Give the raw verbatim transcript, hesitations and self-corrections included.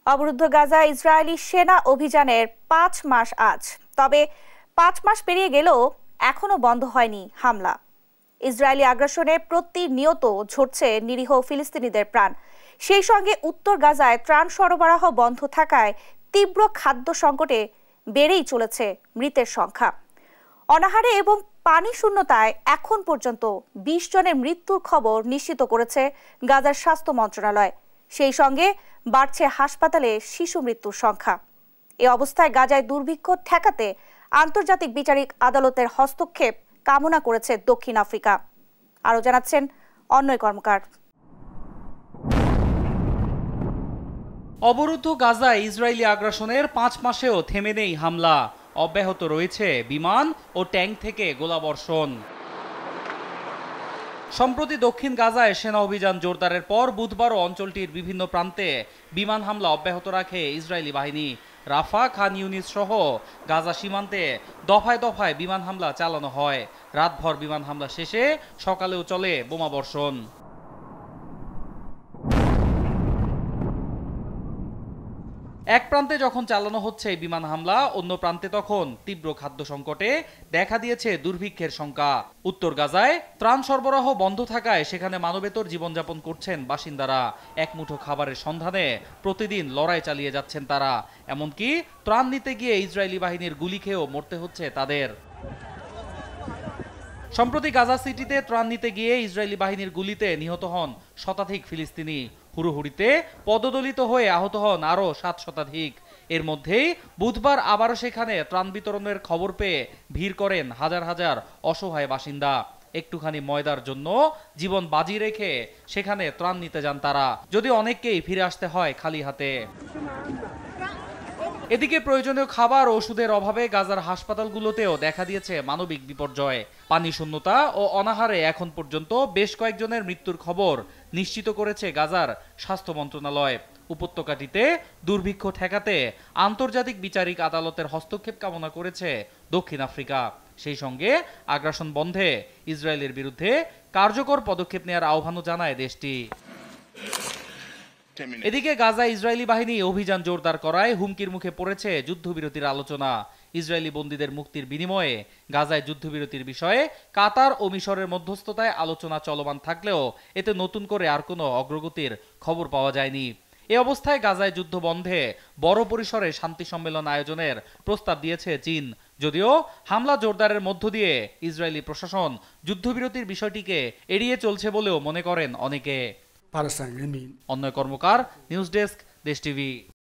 অবরুদ্ধ গাজা ইসরায়েলি সেনা অভিযানের পাঁচ মাস আজ। তবে পাঁচ মাস পেরিয়ে গেলেও এখনো বন্ধ হয়নি হামলা। ইসরায়েলি আগ্রাসনে প্রতিনিয়ত ঝরছে নিরীহ ফিলিস্তিনিদের প্রাণ। সেই সঙ্গে উত্তর গাজায় ত্রাণ সরবরাহ বন্ধ থাকায় তীব্র খাদ্য সংকটে বেড়েই চলেছে মৃতের সংখ্যা। অনাহারে এবং পানি শূন্যতায় এখন পর্যন্ত বিশ জনের মৃত্যুর খবর নিশ্চিত করেছে গাজার স্বাস্থ্য মন্ত্রণালয়। সেই সঙ্গে বাড়ছে হাসপাতালে শিশু মৃত্যুর সংখ্যা। এ অবস্থায় গাজায় দুর্ভিক্ষ ঠেকাতে আন্তর্জাতিক বিচারিক আদালতের হস্তক্ষেপ কামনা করেছে দক্ষিণ আফ্রিকা। আরও জানাচ্ছেন অন্যয় কর্মকার। অবরুদ্ধ গাজায় ইসরায়েলি আগ্রাসনের পাঁচ মাসেও থেমে নেই হামলা। অব্যাহত রয়েছে বিমান ও ট্যাঙ্ক থেকে গোলাবর্ষণ। সম্প্রতি দক্ষিণ গাজায় সেনা অভিযান জোরদারের পর বুধবারও অঞ্চলটির বিভিন্ন প্রান্তে বিমান হামলা অব্যাহত রাখে ইসরায়েলি বাহিনী। রাফা, খান ইউনিস সহ গাজা সীমান্তে দফায় দফায় বিমান হামলা চালানো হয়। রাতভর বিমান হামলা শেষে সকালেও চলে বোমাবর্ষণ। এক প্রান্তে যখন চালানো হচ্ছে বিমান হামলা, অন্য প্রান্তে তখন তীব্র খাদ্য সংকটে দেখা দিয়েছে দুর্ভিক্ষের শঙ্কা। উত্তর গাজায় ত্রাণ সরবরাহ বন্ধ থাকায় সেখানে মানবেতর জীবনযাপন করছেন বাসিন্দারা। এক মুঠো খাবারের সন্ধানে প্রতিদিন লড়াই চালিয়ে যাচ্ছেন তারা। এমনকি ত্রাণ নিতে গিয়ে ইসরায়েলি বাহিনীর গুলি খেয়েও মরতে হচ্ছে তাদের। সম্প্রতি গাজা সিটিতে ত্রাণ নিতে গিয়ে ইসরায়েলি বাহিনীর গুলিতে নিহত হন শতাধিক ফিলিস্তিনি। হুড়োহুড়িতে পদদলিত হয়ে আহত হন আরও সাত শতাধিক। এর মধ্যেই বুধবার আবারও সেখানে ত্রাণ বিতরণের খবর পেয়ে ভিড় করেন হাজার হাজার অসহায় বাসিন্দা। একটুখানি ময়দার জন্য জীবন বাজি রেখে সেখানে ত্রাণ নিতে যান তারা, যদি অনেককেই ফিরে আসতে হয় খালি হাতে। এদিকে প্রয়োজনীয় খাবার ও ওষুধের অভাবে গাজার হাসপাতালগুলোতেও দেখা দিয়েছে মানবিক বিপর্যয়। পানি শূন্যতা ও অনাহারে এখন পর্যন্ত বেশ কয়েকজনের মৃত্যুর খবর নিশ্চিত করেছে গাজার স্বাস্থ্য মন্ত্রণালয়। উপত্যকাটিতে দুর্ভিক্ষ ঠেকাতে আন্তর্জাতিক বিচারিক আদালতের হস্তক্ষেপ কামনা করেছে দক্ষিণ আফ্রিকা। সেই সঙ্গে আগ্রাসন বন্ধে ইসরায়েলের বিরুদ্ধে কার্যকর পদক্ষেপ নেওয়ার আহ্বানও জানায় দেশটি। এদিকে গাজায় ইসরায়েলি বাহিনী অভিযান জোরদার করায় হুমকির মুখে পড়েছে যুদ্ধবিরতির আলোচনা। ইসরায়েলি বন্দীদের মুক্তির বিনিময়ে গাজায় যুদ্ধবিরতির বিষয়ে কাতার ও মিশরের মধ্যস্থতায় আলোচনা চলমান থাকলেও এতে নতুন করে আর কোনো অগ্রগতির খবর পাওয়া যায়নি। এ অবস্থায় গাজায় যুদ্ধ বন্ধে বড় পরিসরে শান্তি সম্মেলন আয়োজনের প্রস্তাব দিয়েছে চীন। যদিও হামলা জোরদারের মধ্য দিয়ে ইসরায়েলি প্রশাসন যুদ্ধবিরতির বিষয়টিকে এড়িয়ে চলছে বলেও মনে করেন অনেকে। Annay Karmakar, news desk, Desh TV.